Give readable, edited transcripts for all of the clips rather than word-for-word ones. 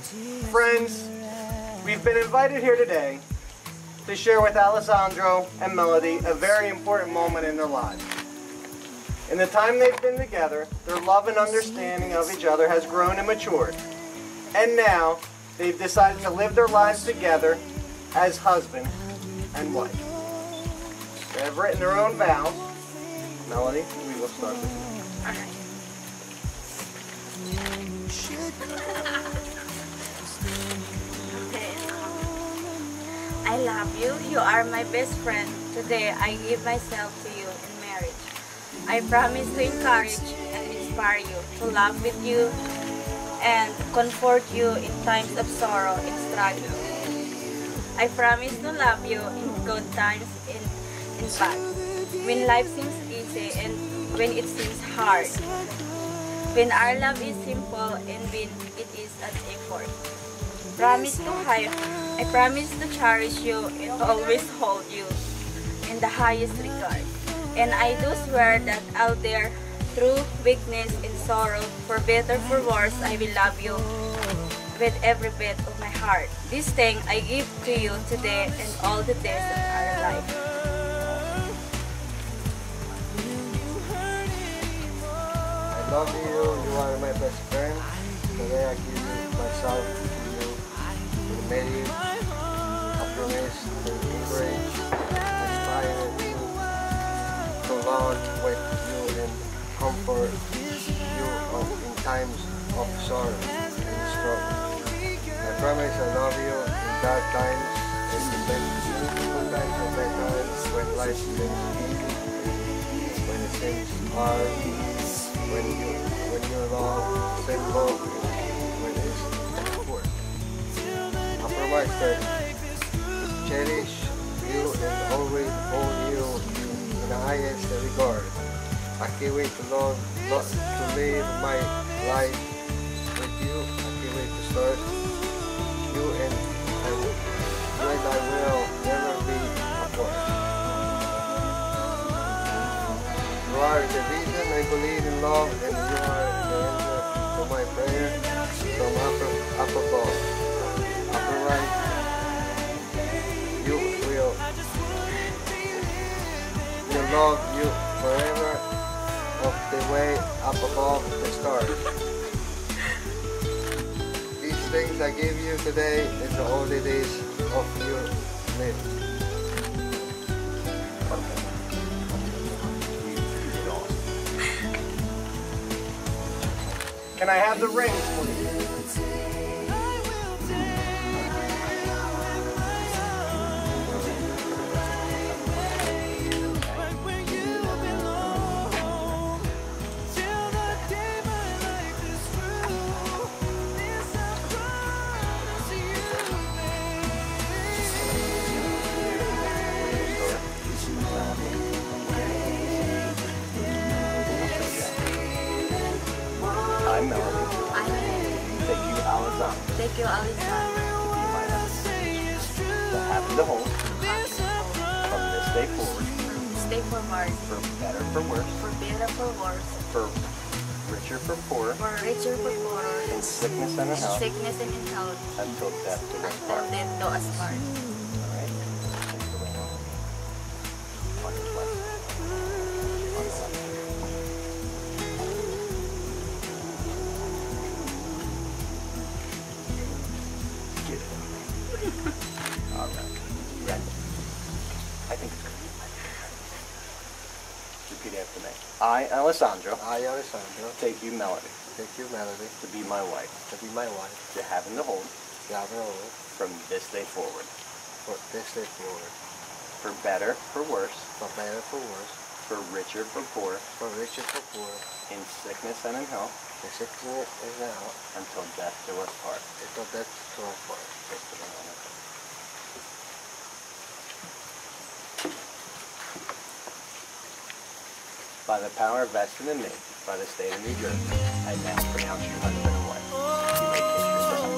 Friends, we've been invited here today to share with Alessandro and Melody a very important moment in their lives. In the time they've been together, their love and understanding of each other has grown and matured. And now, they've decided to live their lives together as husband and wife. They have written their own vows. Melody, we will start with you. All right. Okay. I love you. You are my best friend. Today, I give myself to you in marriage. I promise to encourage and inspire you, to laugh with you, and comfort you in times of sorrow and struggle. I promise to love you in good times and in bad. When life seems easy and when it seems hard. When our love is simple and when it is an effort. I promise to cherish you and always hold you in the highest regard. And I do swear that out there, through weakness and sorrow, for better for worse, I will love you with every bit of my heart. This thing I give to you today and all the days of our life. I love you, you are my best friend. Today I give myself to you to marry, happiness, to encourage, inspire you, to laugh with you and comfort you in times of sorrow and struggle. I promise I love you in dark times, in the good times and bad times, when life seems easy, when it seems hard, when your love simple, when it's poor. I promise that to cherish you and always hold you in the highest regard. I can't wait to live my life with you. I can't wait to start you and I will never be apart. You are the reason I believe in love and you are the answer to my prayer from up above. Upper right, you will love you forever of the way up above the stars. These things I give you today is the only days of your living. Can I have the rings, please? I'm Melody. I'm Thank you, Alessandro. Thank you, Alessandro. To be my husband. To have and to hold. From this day forward. Stay forward. For better, for worse. For better, for worse. For richer, for poorer. For richer, for poorer. In sickness and in health. Sickness and in health. Until death do us Until part. death do us part. All right. Take the ring off. On your left. On the left. All right. Ready? I think it's good. Repeat after me. I, Alessandro, I, Alessandro, take you, Melody, take you, Melody, to be my wife, to be my wife, to have and to hold, to have an oath from this day forward. for this day forward, For better, for worse, for better, for worse, for richer, for poor, for richer, for poor, in sickness and in health, the sickness is now, until death do us part. until death do us part. Take the ring on it. By the power vested in me by the state of New Jersey, I now pronounce you husband and wife. You may kiss yourself.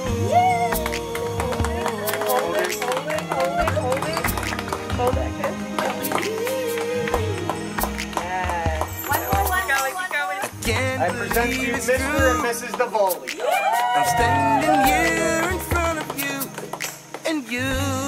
Hold it, hold it, hold it, hold it. Hold it, good. Yes. One more. Keep going. I present to you Mr. and Mrs. Duvali. I'm standing here you.